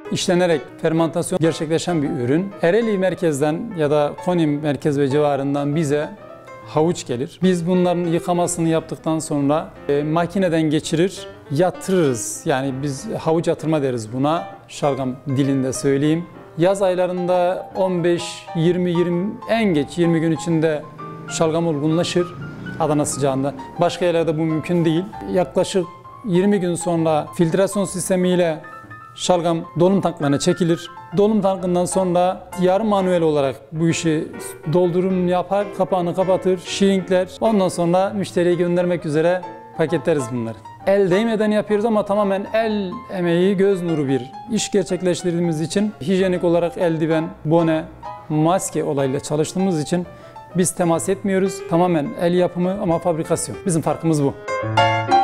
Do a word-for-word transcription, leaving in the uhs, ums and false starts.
işlenerek fermentasyon gerçekleşen bir ürün. Ereğli merkezden ya da Konya merkez ve civarından bize havuç gelir. Biz bunların yıkamasını yaptıktan sonra e, makineden geçirir, yatırırız. Yani biz havuç yatırma deriz buna, şalgam dilinde söyleyeyim. Yaz aylarında on beş yirmi yirmi en geç yirmi gün içinde şalgam olgunlaşır Adana sıcağında. Başka yerlerde bu mümkün değil. Yaklaşık yirmi gün sonra filtrasyon sistemiyle şalgam dolum tanklarına çekilir. Dolum tankından sonra yarı manuel olarak bu işi doldurum yapar, kapağını kapatır, şirinkler. Ondan sonra müşteriye göndermek üzere paketleriz bunları. El değmeden yapıyoruz ama tamamen el emeği, göz nuru bir iş gerçekleştirdiğimiz için hijyenik olarak eldiven, bone, maske olayıyla çalıştığımız için biz temas etmiyoruz. Tamamen el yapımı ama fabrikasyon. Bizim farkımız bu.